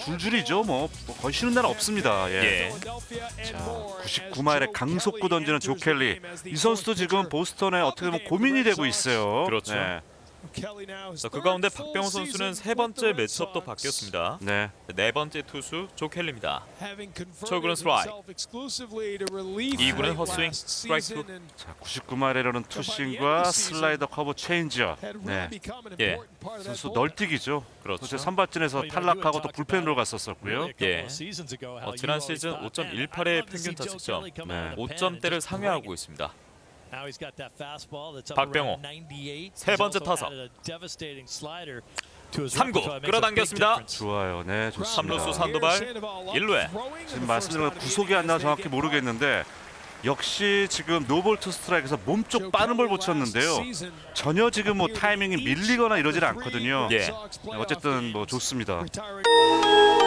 줄줄이죠. 뭐 거의 쉬는 날 없습니다. 예. 자, 99마일의 강속구 던지는 조 켈리. 이 선수도 지금 보스턴에 어떻게 보면 고민이 되고 있어요. 그렇죠. 네. 자, 그 가운데 박병호 선수는 세 번째 매치업도 바뀌었습니다. 네. 네 번째 투수 조 켈리입니다. 초구는 스트라이크. 2구는 헛스윙 스트라이크 2. 자, 99마일에 이르는 투심과 슬라이더 커브 체인지업. 네. 예. 선수 널뛰기죠. 그렇죠. 그렇죠. 선발진에서 탈락하고 또 불펜으로 갔었었고요. 예. 지난 시즌 5.18의 평균 타석점, 5점대를 상회하고 있습니다. 박병호 세 번째 타석 3구 끌어당겼습니다. 좋아요. 네, 좋습니다. 3루수 산도발 1루에. 지금 말씀드린 건 구속이 안 나와 정확히 모르겠는데 역시 지금 노볼 투 스트라이크에서 몸쪽 빠른 볼 붙였는데요. 전혀 지금 뭐 타이밍이 밀리거나 이러질 않거든요. 예. 어쨌든 뭐 좋습니다.